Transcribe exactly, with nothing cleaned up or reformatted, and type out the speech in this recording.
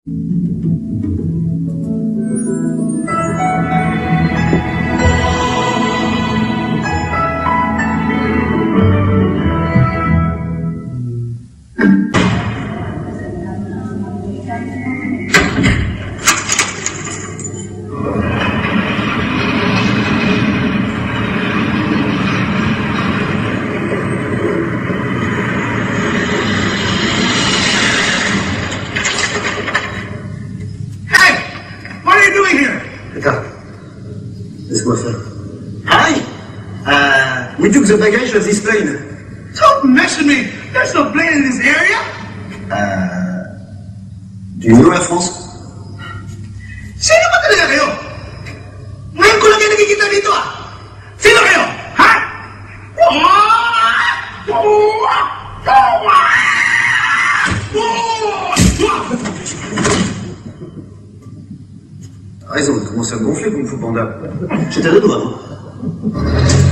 Laisse-moi faire. Hi! Uh, we took the baggage of this plane. Don't mess with me! There's no plane in this area! Uh, do you know Air France? Sino ba talaga kayo? Ngayon ko lang kayo nakikita dito ah! Sino kayo? Ha? T'as raison, il commence à gonfler comme fou panda. J'étais de doigts.